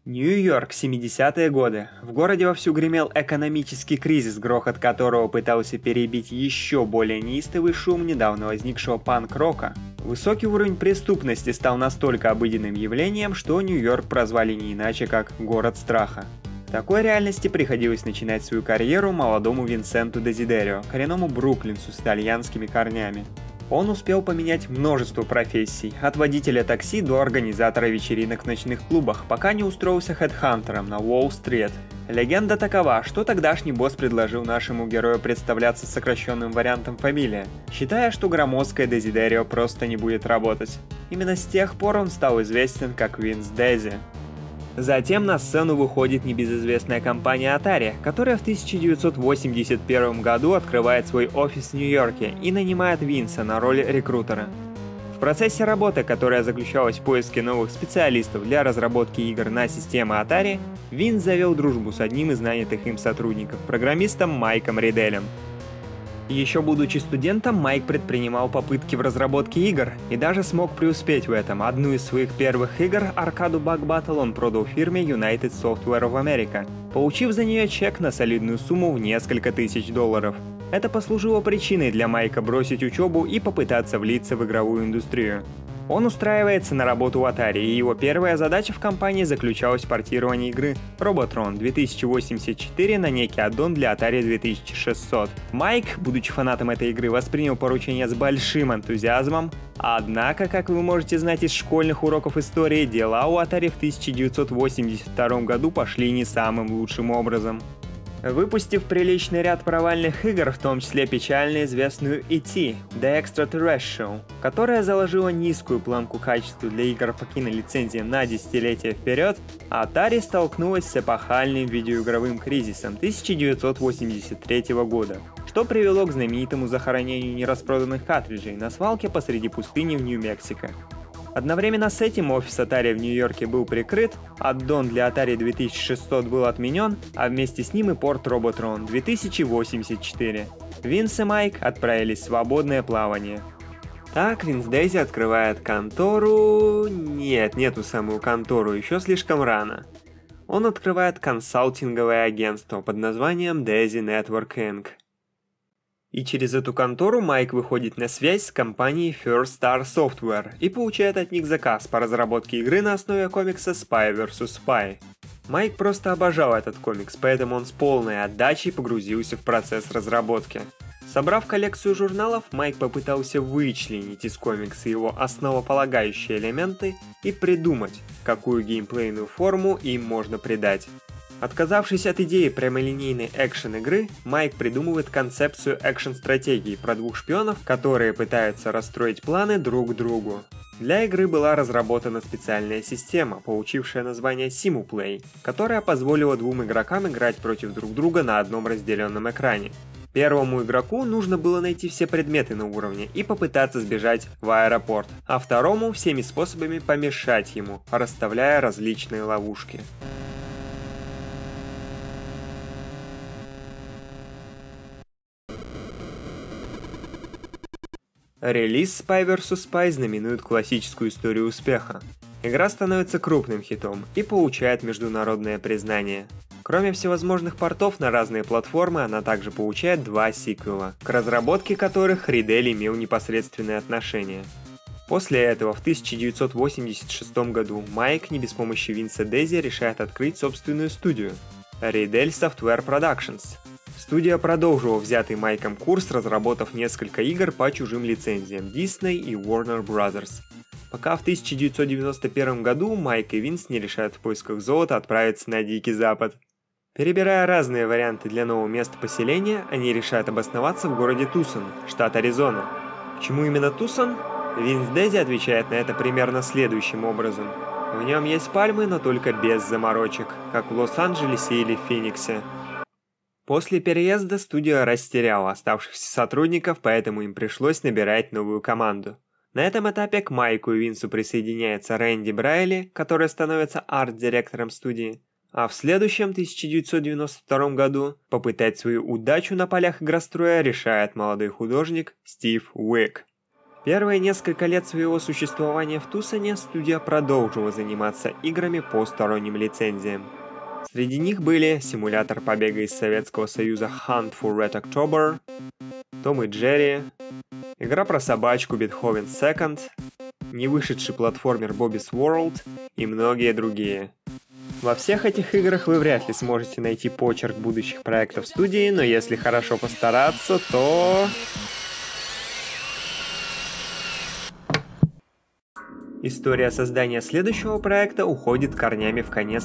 Нью-Йорк, 70-е годы. В городе вовсю гремел экономический кризис, грохот которого пытался перебить еще более неистовый шум недавно возникшего панк-рока. Высокий уровень преступности стал настолько обыденным явлением, что Нью-Йорк прозвали не иначе как «город страха». В такой реальности приходилось начинать свою карьеру молодому Винсенту Дезидерио, коренному бруклинцу с итальянскими корнями. Он успел поменять множество профессий, от водителя такси до организатора вечеринок в ночных клубах, пока не устроился хедхантером на Уолл-стрит. Легенда такова, что тогдашний босс предложил нашему герою представляться сокращенным вариантом фамилии, считая, что громоздкое Дезидерио просто не будет работать. Именно с тех пор он стал известен как Винс Дези. Затем на сцену выходит небезызвестная компания Atari, которая в 1981 году открывает свой офис в Нью-Йорке и нанимает Винса на роль рекрутера. В процессе работы, которая заключалась в поиске новых специалистов для разработки игр на системы Atari, Винс завел дружбу с одним из нанятых им сотрудников, программистом Майком Риделем. Еще будучи студентом, Майк предпринимал попытки в разработке игр и даже смог преуспеть в этом. Одну из своих первых игр, аркаду Bug Battle, он продал фирме United Software of America, получив за нее чек на солидную сумму в несколько тысяч долларов. Это послужило причиной для Майка бросить учебу и попытаться влиться в игровую индустрию. Он устраивается на работу в Atari, и его первая задача в компании заключалась в портировании игры Robotron 2084 на некий аддон для Atari 2600. Майк, будучи фанатом этой игры, воспринял поручение с большим энтузиазмом, однако, как вы можете знать из школьных уроков истории, дела у Atari в 1982 году пошли не самым лучшим образом. Выпустив приличный ряд провальных игр, в том числе печально известную E.T. The Extraterrestrial, которая заложила низкую планку качества для игр по кинолицензиям на десятилетия вперед, Atari столкнулась с эпохальным видеоигровым кризисом 1983 года, что привело к знаменитому захоронению нераспроданных картриджей на свалке посреди пустыни в Нью-Мексико. Одновременно с этим офис Atari в Нью-Йорке был прикрыт, аддон для Atari 2600 был отменен, а вместе с ним и порт Robotron 2084. Винс и Майк отправились в свободное плавание. Так, Винс Дези открывает контору... Нет, не ту самую контору, еще слишком рано. Он открывает консалтинговое агентство под названием Desi Network Inc. И через эту контору Майк выходит на связь с компанией First Star Software и получает от них заказ по разработке игры на основе комикса Spy vs. Spy. Майк просто обожал этот комикс, поэтому он с полной отдачей погрузился в процесс разработки. Собрав коллекцию журналов, Майк попытался вычленить из комикса его основополагающие элементы и придумать, какую геймплейную форму им можно придать. Отказавшись от идеи прямолинейной экшен-игры, Майк придумывает концепцию экшен-стратегии про двух шпионов, которые пытаются расстроить планы друг другу. Для игры была разработана специальная система, получившая название Simuplay, которая позволила двум игрокам играть против друг друга на одном разделенном экране. Первому игроку нужно было найти все предметы на уровне и попытаться сбежать в аэропорт, а второму всеми способами помешать ему, расставляя различные ловушки. Релиз Spy vs. Spy знаменует классическую историю успеха. Игра становится крупным хитом и получает международное признание. Кроме всевозможных портов на разные платформы, она также получает два сиквела, к разработке которых Ридель имел непосредственное отношение. После этого в 1986 году Майк не без помощи Винса Дези решает открыть собственную студию – Ридель Software Productions. Студия продолжила взятый Майком курс, разработав несколько игр по чужим лицензиям Disney и Warner Bros. Пока в 1991 году Майк и Винс не решают в поисках золота отправиться на Дикий Запад. Перебирая разные варианты для нового места поселения, они решают обосноваться в городе Тусон, штат Аризона. Почему именно Тусон? Винс Дези отвечает на это примерно следующим образом. В нем есть пальмы, но только без заморочек, как в Лос-Анджелесе или Фениксе. После переезда студия растеряла оставшихся сотрудников, поэтому им пришлось набирать новую команду. На этом этапе к Майку и Винсу присоединяется Рэнди Брайли, который становится арт-директором студии. А в следующем 1992 году попытать свою удачу на полях игростроя решает молодой художник Стив Уик. Первые несколько лет своего существования в Тусоне студия продолжила заниматься играми по сторонним лицензиям. Среди них были симулятор побега из Советского Союза Hunt for Red October, Том и Джерри, игра про собачку Beethoven Second, невышедший платформер Bobby's World и многие другие. Во всех этих играх вы вряд ли сможете найти почерк будущих проектов студии, но если хорошо постараться, то... История создания следующего проекта уходит корнями в конец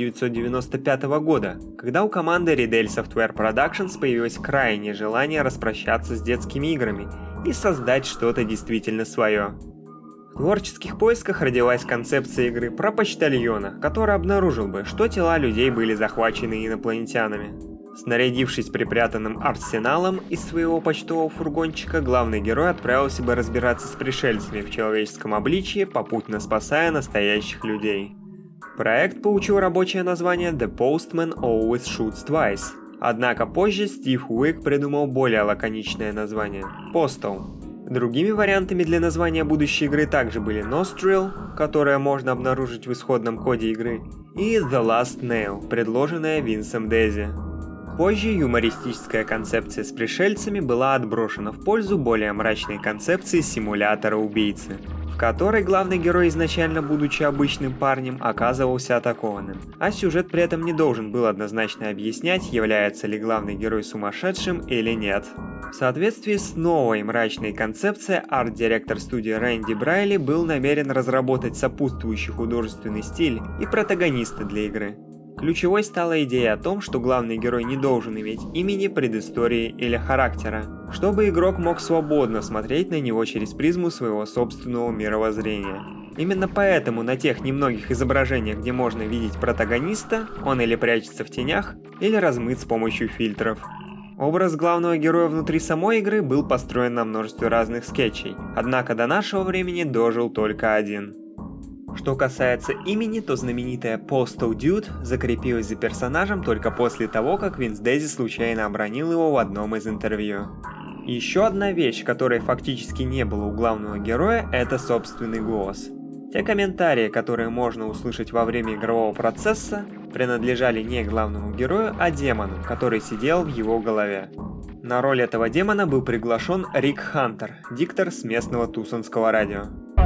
1995 года, когда у команды Ridel Software Productions появилось крайнее желание распрощаться с детскими играми и создать что-то действительно свое. В творческих поисках родилась концепция игры про почтальона, который обнаружил бы, что тела людей были захвачены инопланетянами. Снарядившись припрятанным арсеналом из своего почтового фургончика, главный герой отправился бы разбираться с пришельцами в человеческом обличье, попутно спасая настоящих людей. Проект получил рабочее название The Postman Always Shoots Twice, однако позже Стив Уик придумал более лаконичное название – Postal. Другими вариантами для названия будущей игры также были Nostril, которое можно обнаружить в исходном коде игры, и The Last Nail, предложенная Винсом Дези. Позже юмористическая концепция с пришельцами была отброшена в пользу более мрачной концепции симулятора убийцы, в которой главный герой, изначально будучи обычным парнем, оказывался атакованным, а сюжет при этом не должен был однозначно объяснять, является ли главный герой сумасшедшим или нет. В соответствии с новой мрачной концепцией, арт-директор студии Рэнди Брайли был намерен разработать сопутствующий художественный стиль и протагониста для игры. Ключевой стала идея о том, что главный герой не должен иметь имени, предыстории или характера, чтобы игрок мог свободно смотреть на него через призму своего собственного мировоззрения. Именно поэтому на тех немногих изображениях, где можно видеть протагониста, он или прячется в тенях, или размыт с помощью фильтров. Образ главного героя внутри самой игры был построен на множестве разных скетчей, однако до нашего времени дожил только один. Что касается имени, то знаменитая Postal Dude закрепилась за персонажем только после того, как Винс Дези случайно обронил его в одном из интервью. Еще одна вещь, которой фактически не было у главного героя, это собственный голос. Те комментарии, которые можно услышать во время игрового процесса, принадлежали не главному герою, а демону, который сидел в его голове. На роль этого демона был приглашен Рик Хантер, диктор с местного тусонского радио.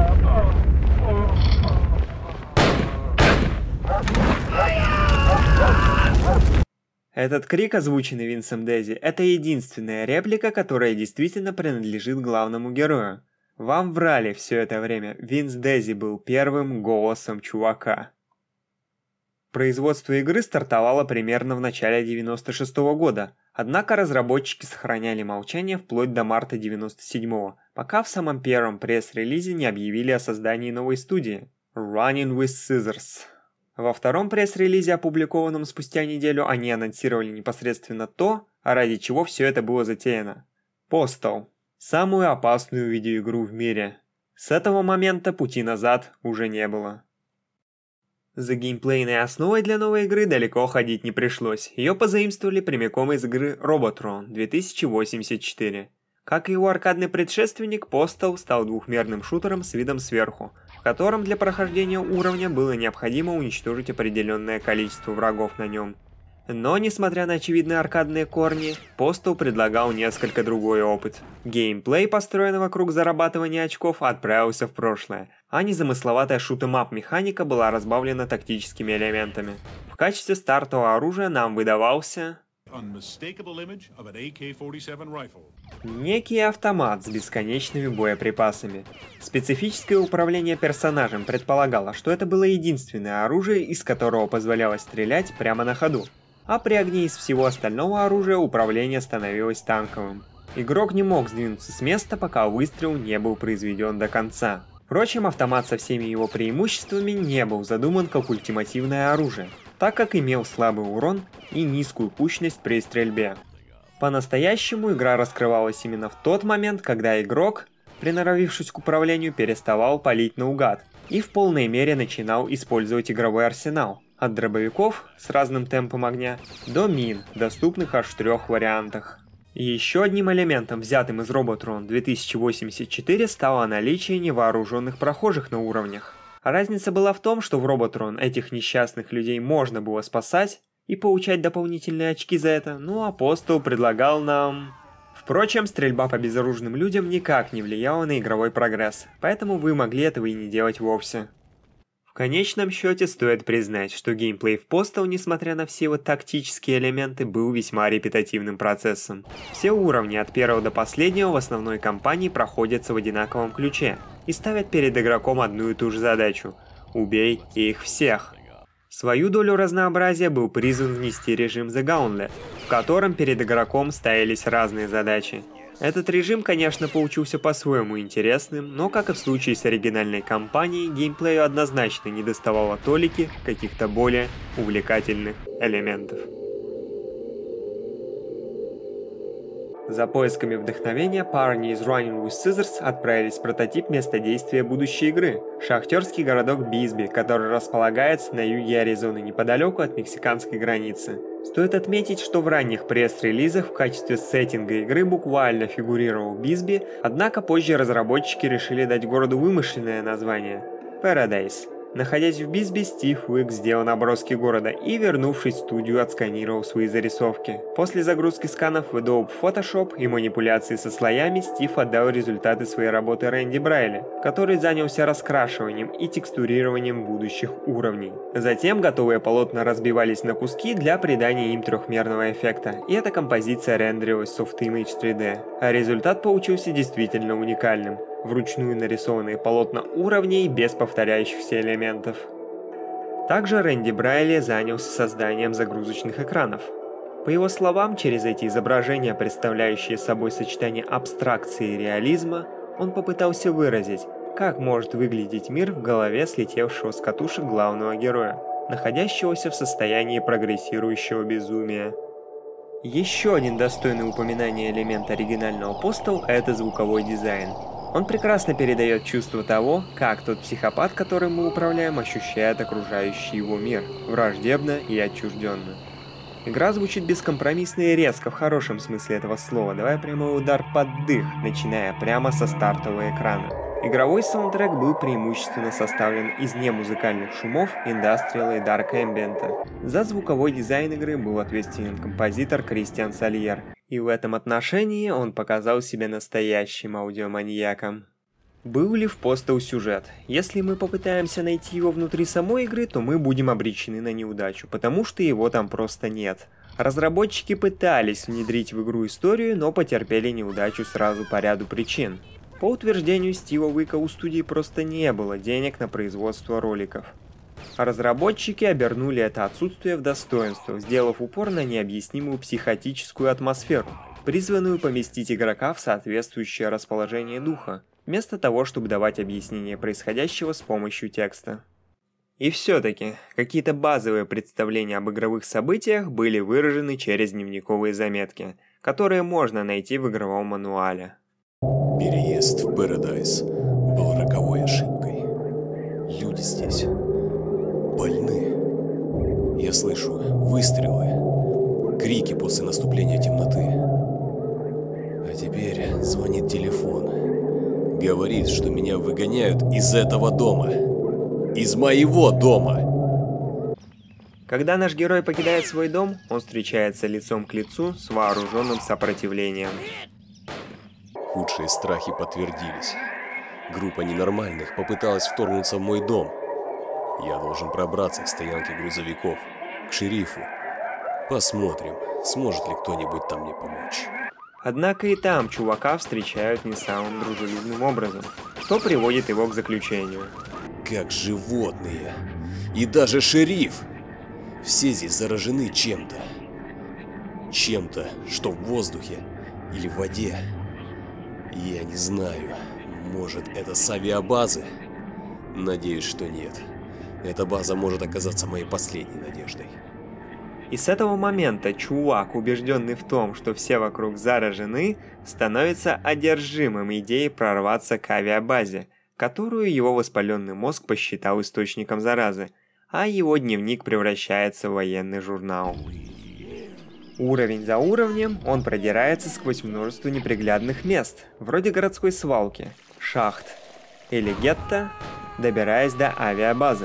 Этот крик, озвученный Винсом Дези, это единственная реплика, которая действительно принадлежит главному герою. Вам врали все это время, Винс Дези был первым голосом чувака. Производство игры стартовало примерно в начале 96-го года, однако разработчики сохраняли молчание вплоть до марта 97-го, пока в самом первом пресс-релизе не объявили о создании новой студии – Running with Scissors. Во втором пресс-релизе, опубликованном спустя неделю, они анонсировали непосредственно то, ради чего все это было затеяно. Postal. Самую опасную видеоигру в мире. С этого момента пути назад уже не было. За геймплейной основой для новой игры далеко ходить не пришлось. Ее позаимствовали прямиком из игры Robotron 2084. Как и его аркадный предшественник, Postal стал двухмерным шутером с видом сверху, в котором для прохождения уровня было необходимо уничтожить определенное количество врагов на нем. Но, несмотря на очевидные аркадные корни, Postal предлагал несколько другой опыт. Геймплей, построенный вокруг зарабатывания очков, отправился в прошлое, а незамысловатая шут-эм-ап механика была разбавлена тактическими элементами. В качестве стартового оружия нам выдавался... некий автомат с бесконечными боеприпасами. Специфическое управление персонажем предполагало, что это было единственное оружие, из которого позволяло стрелять прямо на ходу. А при огне из всего остального оружия управление становилось танковым. Игрок не мог сдвинуться с места, пока выстрел не был произведен до конца. Впрочем, автомат со всеми его преимуществами не был задуман как ультимативное оружие, так как имел слабый урон и низкую кучность при стрельбе. По-настоящему игра раскрывалась именно в тот момент, когда игрок, приноровившись к управлению, переставал палить наугад и в полной мере начинал использовать игровой арсенал, от дробовиков с разным темпом огня до мин, доступных аж в 3 вариантах. И еще одним элементом, взятым из Роботрон 2084, стало наличие невооруженных прохожих на уровнях. А разница была в том, что в Роботрон этих несчастных людей можно было спасать и получать дополнительные очки за это, но Апостол предлагал нам... Впрочем, стрельба по безоружным людям никак не влияла на игровой прогресс, поэтому вы могли этого и не делать вовсе. В конечном счете стоит признать, что геймплей в Postal, несмотря на все его тактические элементы, был весьма репетативным процессом. Все уровни от первого до последнего в основной кампании проходятся в одинаковом ключе и ставят перед игроком одну и ту же задачу – убей их всех. Свою долю разнообразия был призван внести режим The Gauntlet, в котором перед игроком ставились разные задачи. Этот режим, конечно, получился по-своему интересным, но, как и в случае с оригинальной кампанией, геймплею однозначно недоставало толики каких-то более увлекательных элементов. За поисками вдохновения парни из Running with Scissors отправились в прототип места действия будущей игры – шахтерский городок Бисби, который располагается на юге Аризоны, неподалеку от мексиканской границы. Стоит отметить, что в ранних пресс-релизах в качестве сеттинга игры буквально фигурировал Бисби, однако позже разработчики решили дать городу вымышленное название – Paradise. Находясь в Бисби, Стив Уик сделал наброски города и, вернувшись в студию, отсканировал свои зарисовки. После загрузки сканов в Adobe Photoshop и манипуляции со слоями, Стив отдал результаты своей работы Рэнди Брайли, который занялся раскрашиванием и текстурированием будущих уровней. Затем готовые полотна разбивались на куски для придания им трехмерного эффекта, и эта композиция рендерилась в SoftImage 3D. А результат получился действительно уникальным. Вручную нарисованные полотна уровней без повторяющихся элементов. Также Рэнди Брайли занялся созданием загрузочных экранов. По его словам, через эти изображения, представляющие собой сочетание абстракции и реализма, он попытался выразить, как может выглядеть мир в голове слетевшего с катушек главного героя, находящегося в состоянии прогрессирующего безумия. Еще один достойный упоминания элемент оригинального Postal – это звуковой дизайн. Он прекрасно передает чувство того, как тот психопат, которым мы управляем, ощущает окружающий его мир, враждебно и отчужденно. Игра звучит бескомпромиссно и резко в хорошем смысле этого слова, давая прямой удар под дых, начиная прямо со стартового экрана. Игровой саундтрек был преимущественно составлен из немузыкальных шумов, индастриала и дарк эмбиента. За звуковой дизайн игры был ответственен композитор Кристиан Сальер, и в этом отношении он показал себя настоящим аудиоманьяком. Был ли в Postal сюжет? Если мы попытаемся найти его внутри самой игры, то мы будем обречены на неудачу, потому что его там просто нет. Разработчики пытались внедрить в игру историю, но потерпели неудачу сразу по ряду причин. По утверждению Стива Уика, у студии просто не было денег на производство роликов. А разработчики обернули это отсутствие в достоинство, сделав упор на необъяснимую психотическую атмосферу, призванную поместить игрока в соответствующее расположение духа, вместо того, чтобы давать объяснение происходящего с помощью текста. И все-таки, какие-то базовые представления об игровых событиях были выражены через дневниковые заметки, которые можно найти в игровом мануале. Переезд в Paradise был роковой ошибкой. Люди здесь больны. Я слышу выстрелы, крики после наступления темноты. А теперь звонит телефон. Говорит, что меня выгоняют из этого дома. Из моего дома. Когда наш герой покидает свой дом, он встречается лицом к лицу с вооруженным сопротивлением. Худшие страхи подтвердились. Группа ненормальных попыталась вторгнуться в мой дом. Я должен пробраться к стоянке грузовиков, к шерифу. Посмотрим, сможет ли кто-нибудь там мне помочь. Однако и там чувака встречают не самым дружелюбным образом, что приводит его к заключению. Как животные. И даже шериф. Все здесь заражены чем-то. Чем-то, что в воздухе или в воде. Я не знаю, может это с авиабазы? Надеюсь, что нет. Эта база может оказаться моей последней надеждой. И с этого момента чувак, убежденный в том, что все вокруг заражены, становится одержимым идеей прорваться к авиабазе, которую его воспаленный мозг посчитал источником заразы, а его дневник превращается в военный журнал. Уровень за уровнем он продирается сквозь множество неприглядных мест, вроде городской свалки, шахт или гетто, добираясь до авиабазы.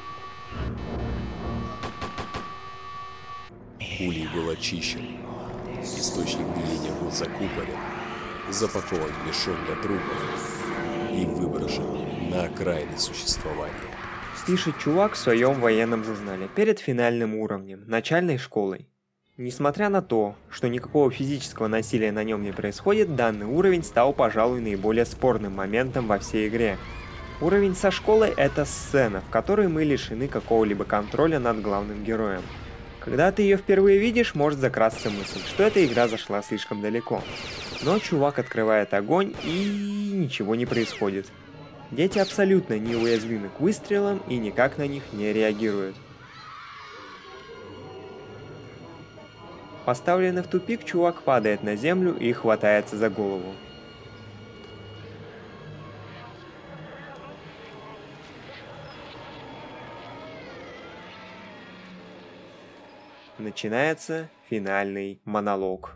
Улей был очищен, источник гниения был закупорен, запакован в мешок для трупов и выброшен на окраины существования. Пишет чувак в своем военном журнале перед финальным уровнем, начальной школой. Несмотря на то, что никакого физического насилия на нем не происходит, данный уровень стал, пожалуй, наиболее спорным моментом во всей игре. Уровень со школой — это сцена, в которой мы лишены какого-либо контроля над главным героем. Когда ты ее впервые видишь, может закрасться мысль, что эта игра зашла слишком далеко. Но чувак открывает огонь и ничего не происходит. Дети абсолютно неуязвимы к выстрелам и никак на них не реагируют. Поставленный в тупик, чувак падает на землю и хватается за голову. Начинается финальный монолог.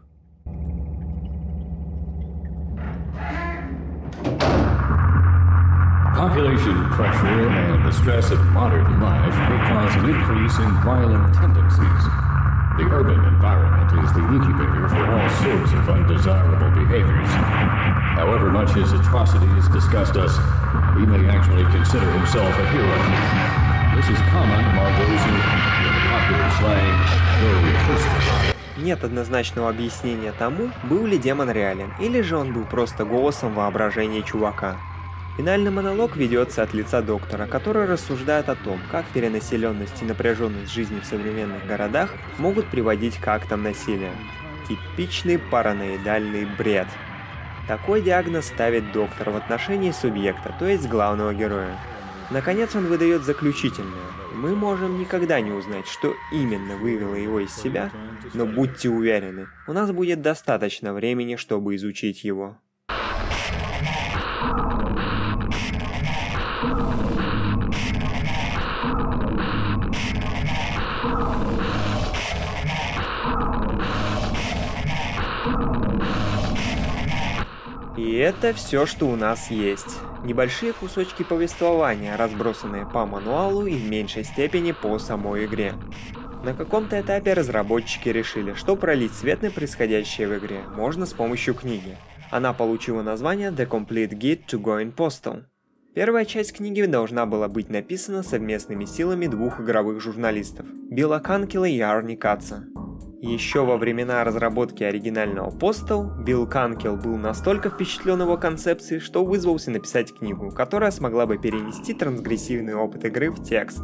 Population pressure and the stress of modern life may cause an increase in violent tendencies. The urban environment is the incubator for all sorts of undesirable behaviors. However much his atrocities disgust us, he may actually consider himself a hero. This is common among those who, in popular slang, go postal. Нет однозначного объяснения тому, был ли демон реален, или же он был просто голосом воображения чувака. Финальный монолог ведется от лица доктора, который рассуждает о том, как перенаселенность и напряженность жизни в современных городах могут приводить к актам насилия. Типичный параноидальный бред. Такой диагноз ставит доктор в отношении субъекта, то есть главного героя. Наконец он выдает заключительное. Мы можем никогда не узнать, что именно вывело его из себя, но будьте уверены, у нас будет достаточно времени, чтобы изучить его. И это все, что у нас есть. Небольшие кусочки повествования, разбросанные по мануалу и в меньшей степени по самой игре. На каком-то этапе разработчики решили, что пролить свет на происходящее в игре можно с помощью книги. Она получила название The Complete Guide to Going Postal. Первая часть книги должна была быть написана совместными силами двух игровых журналистов – Билла Канкела и Арни Катца. Еще во времена разработки оригинального Postal, Билл Канкел был настолько впечатлен его концепцией, что вызвался написать книгу, которая смогла бы перенести трансгрессивный опыт игры в текст.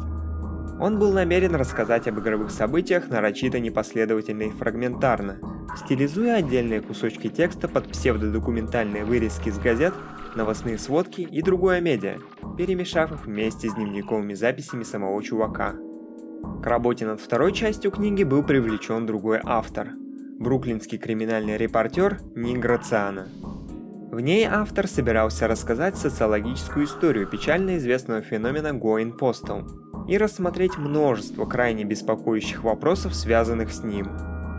Он был намерен рассказать об игровых событиях нарочито непоследовательно и фрагментарно, стилизуя отдельные кусочки текста под псевдодокументальные вырезки из газет, новостные сводки и другое медиа, перемешав их вместе с дневниковыми записями самого чувака. К работе над второй частью книги был привлечен другой автор – бруклинский криминальный репортер Ник Грациано. В ней автор собирался рассказать социологическую историю печально известного феномена Going Postal и рассмотреть множество крайне беспокоящих вопросов, связанных с ним.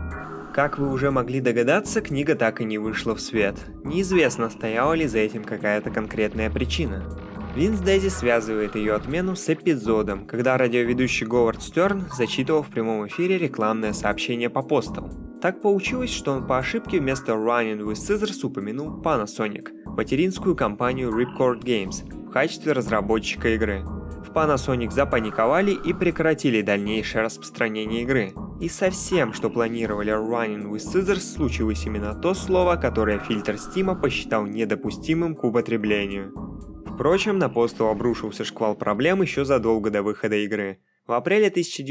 Как вы уже могли догадаться, книга так и не вышла в свет. Неизвестно, стояла ли за этим какая-то конкретная причина. Винс Дэзи связывает ее отмену с эпизодом, когда радиоведущий Говард Стерн зачитывал в прямом эфире рекламное сообщение по Postal. Так получилось, что он по ошибке вместо Running with Scissors упомянул Panasonic, материнскую компанию Ripcord Games, в качестве разработчика игры. В Panasonic запаниковали и прекратили дальнейшее распространение игры. И со всем, что планировали Running with Scissors, случилось именно то слово, которое фильтр Steam посчитал недопустимым к употреблению. Впрочем, на Postal обрушился шквал проблем еще задолго до выхода игры. В апреле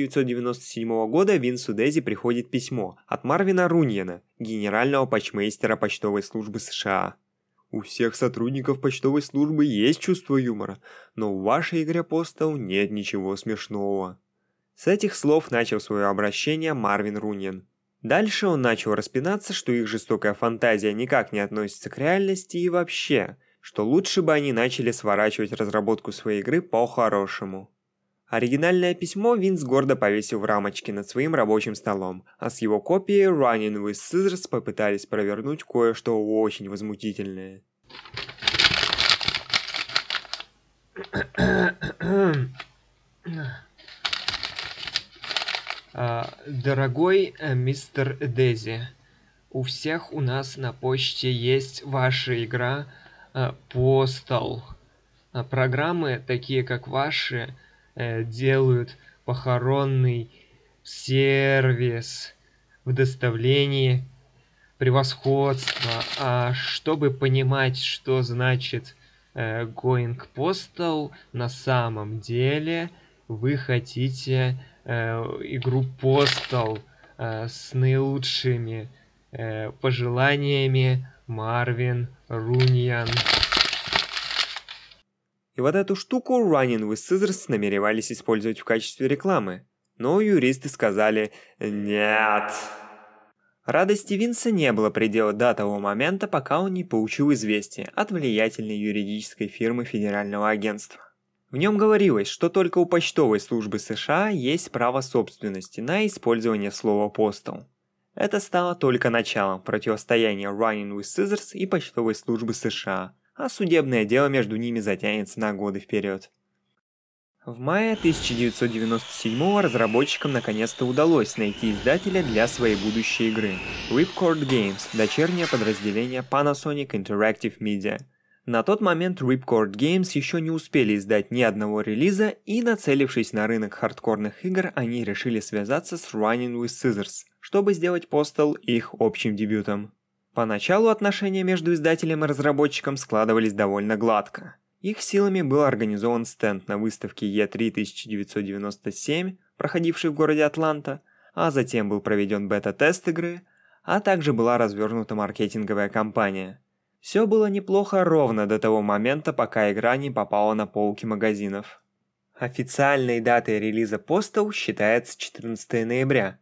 1997 года Винсу Дэзи приходит письмо от Марвина Руньена, генерального почмейстера почтовой службы США. У всех сотрудников почтовой службы есть чувство юмора, но в вашей игре Postal нет ничего смешного. С этих слов начал свое обращение Марвин Руньен. Дальше он начал распинаться, что их жестокая фантазия никак не относится к реальности и вообще, что лучше бы они начали сворачивать разработку своей игры по-хорошему. Оригинальное письмо Винс гордо повесил в рамочке над своим рабочим столом, а с его копией Running with Scissors попытались провернуть кое-что очень возмутительное. Дорогой мистер Дейзи, у всех у нас на почте есть ваша игра Postal. Программы, такие как ваши, делают похоронный сервис в доставлении превосходства. А чтобы понимать, что значит Going Postal, на самом деле вы хотите игру Postal с наилучшими пожеланиями, Марвин Руньян. И вот эту штуку Running with Scissors намеревались использовать в качестве рекламы, но юристы сказали «нет». Радости Винса не было предела до того момента, пока он не получил известие от влиятельной юридической фирмы Федерального агентства. В нем говорилось, что только у почтовой службы США есть право собственности на использование слова Postal. Это стало только началом противостояния Running with Scissors и почтовой службы США, а судебное дело между ними затянется на годы вперед. В мае 1997-го разработчикам наконец-то удалось найти издателя для своей будущей игры – Ripcord Games, дочернее подразделение Panasonic Interactive Media. На тот момент Ripcord Games еще не успели издать ни одного релиза, и, нацелившись на рынок хардкорных игр, они решили связаться с Running with Scissors, чтобы сделать Postal их общим дебютом. Поначалу отношения между издателем и разработчиком складывались довольно гладко. Их силами был организован стенд на выставке E3 1997, проходившей в городе Атланта, а затем был проведен бета-тест игры, а также была развернута маркетинговая кампания. Все было неплохо ровно до того момента, пока игра не попала на полки магазинов. Официальной датой релиза Postal считается 14 ноября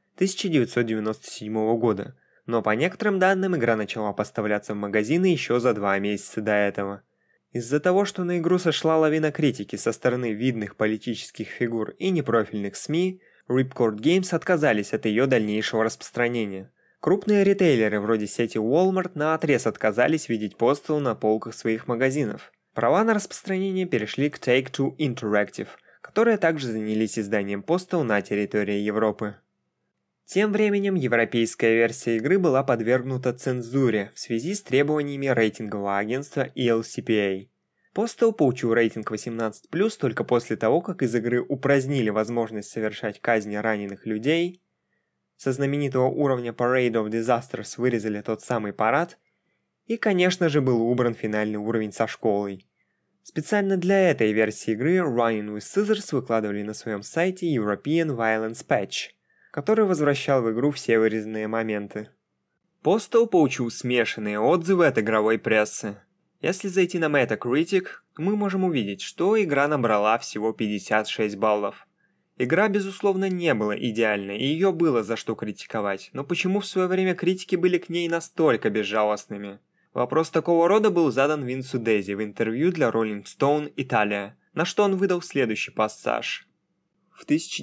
1997 года, но по некоторым данным игра начала поставляться в магазины еще за 2 месяца до этого. Из-за того, что на игру сошла лавина критики со стороны видных политических фигур и непрофильных СМИ, Ripcord Games отказались от ее дальнейшего распространения. Крупные ритейлеры вроде сети Walmart наотрез отказались видеть Postal на полках своих магазинов. Права на распространение перешли к Take-Two Interactive, которые также занялись изданием Postal на территории Европы. Тем временем европейская версия игры была подвергнута цензуре в связи с требованиями рейтингового агентства ELCPA. Postal получил рейтинг 18+, только после того, как из игры упразднили возможность совершать казни раненых людей, со знаменитого уровня Parade of Disasters вырезали тот самый парад, и, конечно же, был убран финальный уровень со школой. Специально для этой версии игры Running with Scissors выкладывали на своем сайте European Violence Patch, который возвращал в игру все вырезанные моменты. Postal получил смешанные отзывы от игровой прессы. Если зайти на Metacritic, мы можем увидеть, что игра набрала всего 56 баллов. Игра, безусловно, не была идеальной, и ее было за что критиковать, но почему в свое время критики были к ней настолько безжалостными? Вопрос такого рода был задан Винсу Дейзи в интервью для Rolling Stone Italia, на что он выдал следующий пассаж. В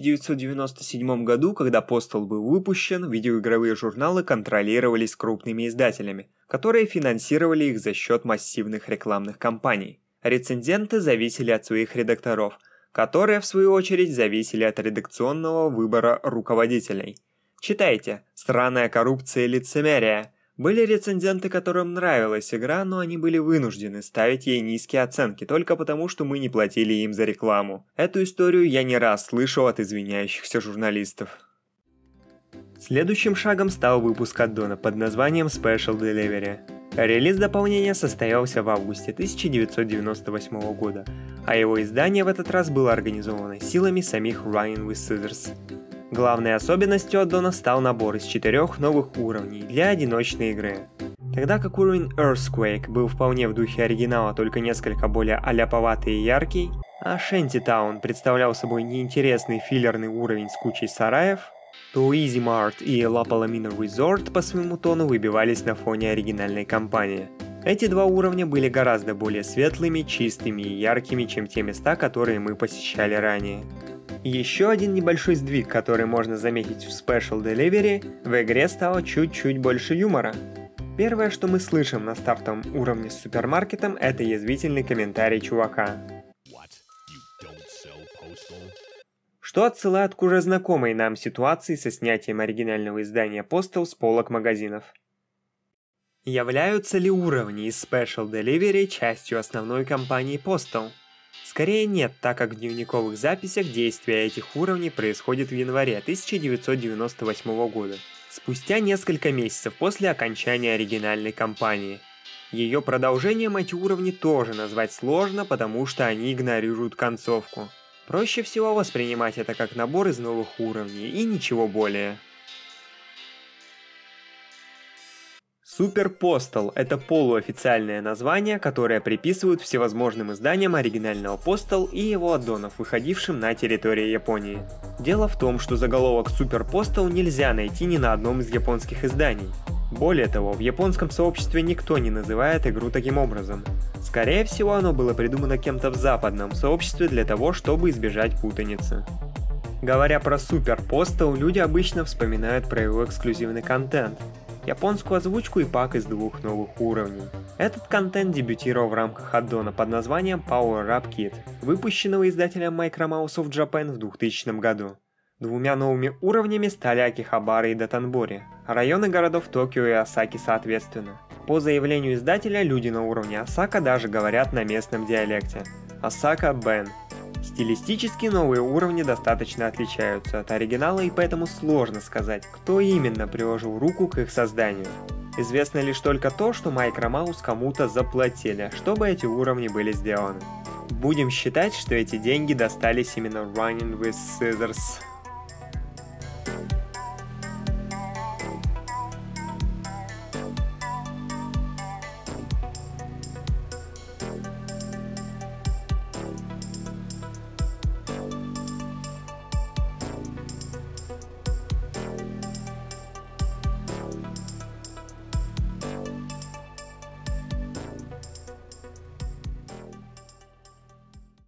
1997 году, когда Postal был выпущен, видеоигровые журналы контролировались крупными издателями, которые финансировали их за счет массивных рекламных кампаний. Рецензенты зависели от своих редакторов, которые, в свою очередь, зависели от редакционного выбора руководителей. Читайте «Сраная коррупция и лицемерие». Были рецензенты, которым нравилась игра, но они были вынуждены ставить ей низкие оценки только потому, что мы не платили им за рекламу. Эту историю я не раз слышал от извиняющихся журналистов. Следующим шагом стал выпуск аддона под названием Special Delivery. Релиз дополнения состоялся в августе 1998 года, а его издание в этот раз было организовано силами самих Running with Scissors. Главной особенностью аддона стал набор из 4 новых уровней для одиночной игры. Тогда как уровень Earthquake был вполне в духе оригинала, только несколько более аляповатый и яркий, а Shantytown представлял собой неинтересный филлерный уровень с кучей сараев, то Easy Mart и La Palomino Resort по своему тону выбивались на фоне оригинальной кампании. Эти 2 уровня были гораздо более светлыми, чистыми и яркими, чем те места, которые мы посещали ранее. Еще один небольшой сдвиг, который можно заметить в Special Delivery, в игре стало чуть-чуть больше юмора. Первое, что мы слышим на стартовом уровне с супермаркетом, это язвительный комментарий чувака. Что отсылает к уже знакомой нам ситуации со снятием оригинального издания Postal с полок магазинов. Являются ли уровни из Special Delivery частью основной кампании Postal? Скорее нет, так как в дневниковых записях действие этих уровней происходит в январе 1998 года, спустя несколько месяцев после окончания оригинальной кампании. Ее продолжением эти уровни тоже назвать сложно, потому что они игнорируют концовку. Проще всего воспринимать это как набор из новых уровней и ничего более. Super Postal – это полуофициальное название, которое приписывают всевозможным изданиям оригинального Postal и его аддонов, выходившим на территории Японии. Дело в том, что заголовок Super Postal нельзя найти ни на одном из японских изданий. Более того, в японском сообществе никто не называет игру таким образом. Скорее всего, оно было придумано кем-то в западном сообществе для того, чтобы избежать путаницы. Говоря про Super Postal, люди обычно вспоминают про его эксклюзивный контент. Японскую озвучку и пак из 2 новых уровней. Этот контент дебютировал в рамках аддона под названием Power Up Kit, выпущенного издателем Micromouse of Japan в 2000 году. 2 новыми уровнями стали Акихабара и Датанбори, районы городов Токио и Осаки соответственно. По заявлению издателя, люди на уровне Осака даже говорят на местном диалекте. Осака Бен. Стилистически новые уровни достаточно отличаются от оригинала, и поэтому сложно сказать, кто именно приложил руку к их созданию. Известно лишь только то, что Micromouse кому-то заплатили, чтобы эти уровни были сделаны. Будем считать, что эти деньги достались именно Running with Scissors.